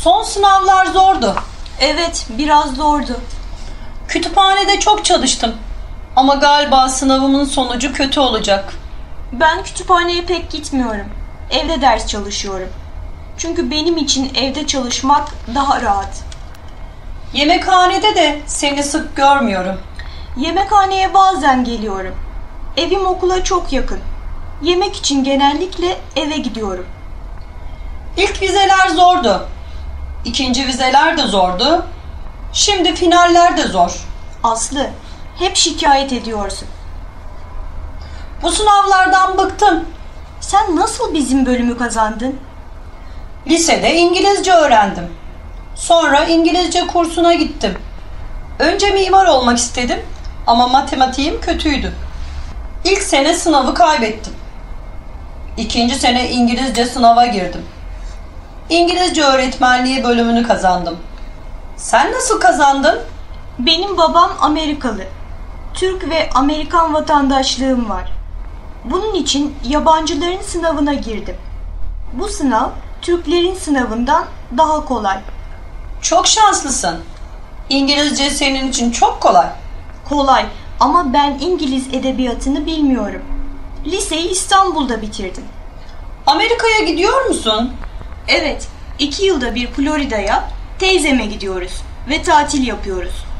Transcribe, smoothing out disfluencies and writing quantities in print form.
Son sınavlar zordu. Evet, biraz zordu. Kütüphanede çok çalıştım. Ama galiba sınavımın sonucu kötü olacak. Ben kütüphaneye pek gitmiyorum. Evde ders çalışıyorum. Çünkü benim için evde çalışmak daha rahat. Yemekhanede de seni sık görmüyorum. Yemekhaneye bazen geliyorum. Evim okula çok yakın. Yemek için genellikle eve gidiyorum. İlk vizeler zordu. İkinci vizeler de zordu. Şimdi finaller de zor. Aslı, hep şikayet ediyorsun. Bu sınavlardan bıktım. Sen nasıl bizim bölümü kazandın? Lisede İngilizce öğrendim. Sonra İngilizce kursuna gittim. Önce mimar olmak istedim ama matematiğim kötüydü. İlk sene sınavı kaybettim. İkinci sene İngilizce sınava girdim. İngilizce öğretmenliği bölümünü kazandım. Sen nasıl kazandın? Benim babam Amerikalı. Türk ve Amerikan vatandaşlığım var. Bunun için yabancıların sınavına girdim. Bu sınav Türklerin sınavından daha kolay. Çok şanslısın. İngilizce senin için çok kolay. Kolay ama ben İngiliz edebiyatını bilmiyorum. Liseyi İstanbul'da bitirdim. Amerika'ya gidiyor musun? Evet, 2 yılda bir Florida'ya teyzeme gidiyoruz ve tatil yapıyoruz.